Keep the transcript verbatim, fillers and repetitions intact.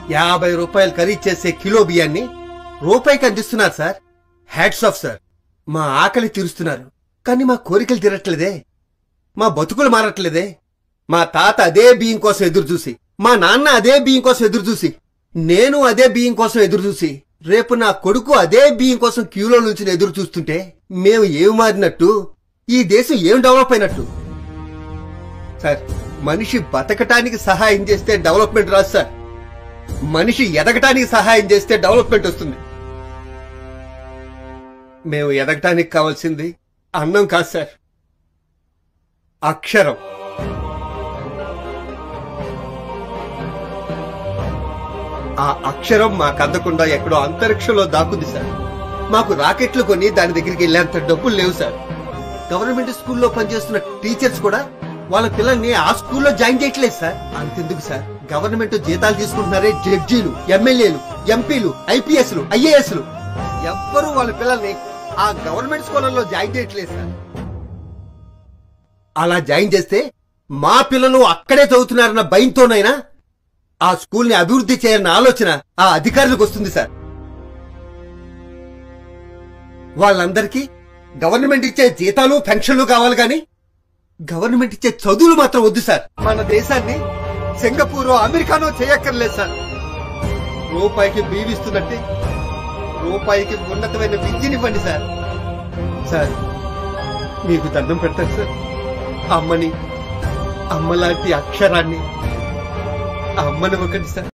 యాభై రూపాయలు ఖరీదు చేసే కిలో బియ్యాన్ని రూపాయికి అందిస్తున్నారు సార్. Hats off sir. మా ఆకలి తీరుస్తున్నారు, కానీ మా కోరికలు తీరట్లేదే, మా బతుకులు మారట్లేదే. మా తాత అదే బియ్యం కోసం ఎదురు చూసి, మా నాన్న అదే బియ్యం కోసం ఎదురు చూసి, నేను అదే బియ్యం కోసం ఎదురు చూసి, రేపు నా కొడుకు అదే బియ్యం కోసం క్యూలో నుంచి ఎదురు చూస్తుంటే మేము ఏం మారినట్టు, ఈ దేశం ఏం డెవలప్ అయినట్టు? సార్, మనిషి బతకటానికి సహాయం చేస్తే డెవలప్మెంట్ రాదు సార్. మనిషి ఎదగటానికి సహాయం చేస్తే డెవలప్మెంట్ వస్తుంది. మేము ఎదగటానికి కావాల్సింది అన్నం కాదు సార్, అక్షరం. ఆ అక్షరం మాకు అందకుండా ఎక్కడో అంతరిక్షంలో దాక్కుంది సార్. మాకు రాకెట్లు కొని దాని దగ్గరికి వెళ్ళేంత డబ్బులు లేవు సార్. గవర్నమెంట్ స్కూల్లో పనిచేస్తున్న టీచర్స్ కూడా వాళ్ళ పిల్లల్ని ఆ స్కూల్లో జాయిన్ చేయట్లేదు సార్. అంతెందుకు సార్, గవర్నమెంట్ జీతాలు తీసుకుంటున్నారే జడ్జీలు, ఎమ్మెల్యేలు, ఎంపీలు, ఐపీఎస్లు, ఐఏఎస్లు, ఎవ్వరూ వాళ్ళ పిల్లల్ని ఆ గవర్నమెంట్ స్కూళ్ళల్లో జాయిన్ చేయట్లేదు సార్. అలా జాయిన్ చేస్తే మా పిల్లలు అక్కడే చదువుతున్నారన్న భయంతోనైనా ఆ స్కూల్ ని అభివృద్ధి చేయాలన్న ఆలోచన ఆ అధికారులకు వస్తుంది సార్. వాళ్ళందరికీ గవర్నమెంట్ ఇచ్చే జీతాలు, పెన్షన్లు కావాలి, కానీ గవర్నమెంట్ ఇచ్చే చదువులు మాత్రం వద్దు సార్. మన దేశాన్ని సింగపూరో అమెరికానో చేయక్కర్లేదు సార్. రూపాయికి బీవిస్తున్నట్టే రూపాయికి ఉన్నతమైన విద్యనివ్వండి సార్. సార్, మీకు దండం పెడతారు సార్. అమ్మని, అమ్మలాంటి అక్షరాన్ని అమ్మనివ్వకండి సార్.